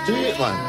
Do it, man.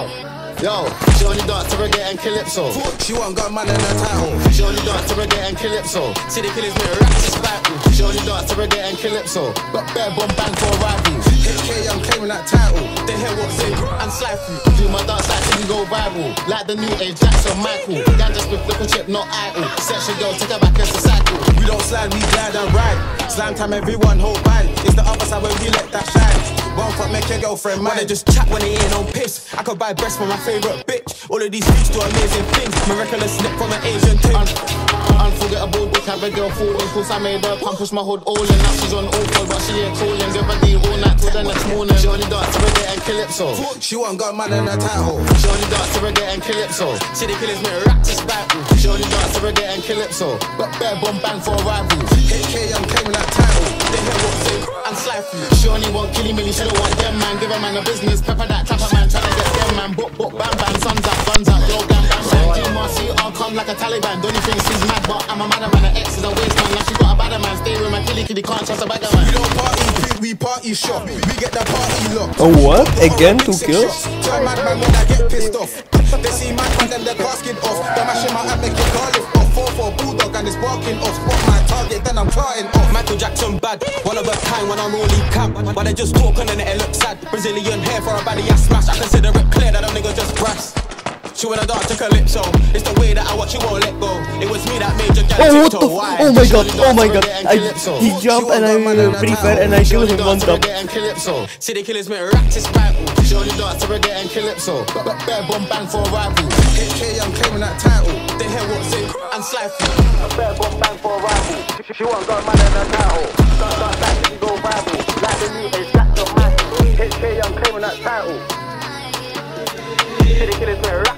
Yo, she only dance to reggae and calypso. She won't got man in her title. She only dance to reggae and calypso. See the killers with rats to spiteful. She only dance to reggae and calypso. Got bare bomb bang for a rival. HK, I'm claiming that title. They hear what's in and slide through. Do my dance like till we go viral. Like the new age Jackson Michael. Ganja with little chip, not idle. Section girl, take her back as a cycle. We don't slide, we glide and ride. Slam time, everyone hold band. It's the other side where we let that shine. One fuck make your girlfriend mine. They just chat when they ain't on piss. I could buy breasts for my favourite bitch. All of these freaks do amazing things. Miraculous slip from an Asian tune. Unforgettable bitch, have a girl falling. Cause I made her pump, push my hood all in. Now she's on all fours, but she ain't calling. Give her the all night till the next morning. She only dance to reggae and calypso. She won't got man in her title. She only dance to reggae and calypso. See the killers with rats to spiteful. She only dance to reggae and calypso. Got bare bomb bang for a rival. HK, I'm claiming that title. They hear what's in and slide through. She only want killy milli, she don't want them man. Give a man a business, pepper that trapper man. Tryna get them man, book, bam bam, sons out, guns out, yo gang bang bang. GMRC, I'll come like a Taliban. Don't you think she's mad, but I'm a madder man. Her ex is a waste man, now she got a badder man. Stay with my killy, can't trust a bagger man. We don't party quick, we party shop. We get the party locked. Oh what? Again 2 kills? Turn mad man when I get pissed off. They see mad man, then the casket off. Then I shit my hand, make your car lift off. 4-4 bulldog and it's barking off. Spot my target, then I'm clarting off. Michael Jackson bad, one of a kind when I'm rolling camp. But they just talk on and it looks sad. Brazilian hair for a baddie I smash. I consider it clear that them niggas just brass. She wanna dance to calypso. It's the way that I watch you won't let go. It was me that made your gal tiptoe. Why? Oh my god. He jumped and I prefer and I killed him on top. See the killers with rats to spiteful. She only dance to reggae and calypso. Got bare bomb bang for a rival. HK, I'm claiming that title. They hear what's in and slide through. A bare bomb bang for a rival. She won't got man in her title. Dance like she go viral. Like the new age Jackson Michael. HK, I'm claiming that title. See the killers with rats.